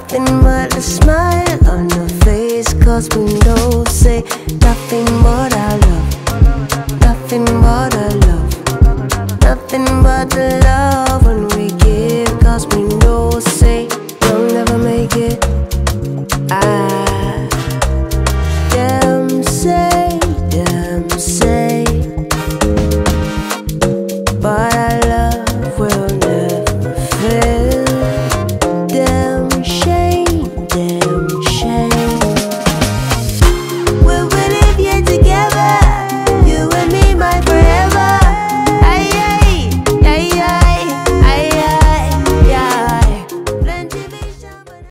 nothing but a smile on her face, 'cause we know say nothing but our love, nothing but our love, nothing but the love.